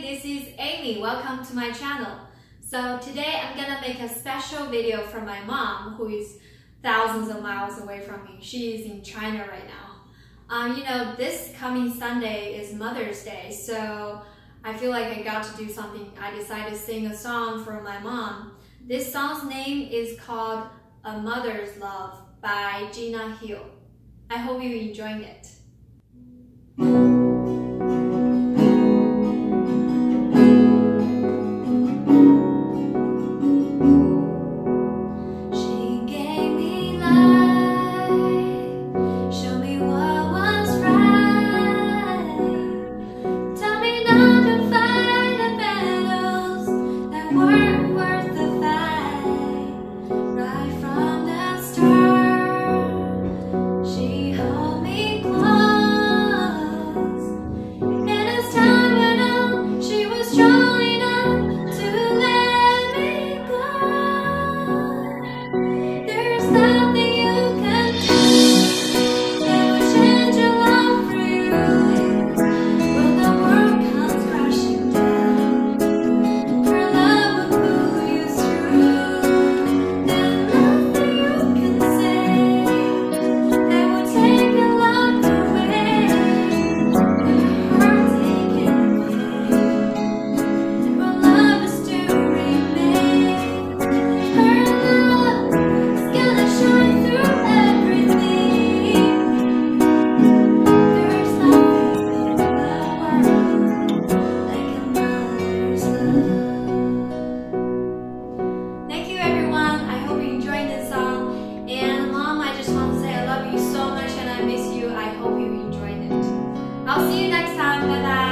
this is Amy. Welcome to my channel. So today I'm gonna make a special video from my mom, who is thousands of miles away from me. She is in China right now. This coming Sunday is Mother's Day, so I feel like I got to do something. I decided to sing a song for my mom. This song's name is called A Mother's Love by Gina Hill. I hope you're enjoying it. I'll see you next time. Bye bye.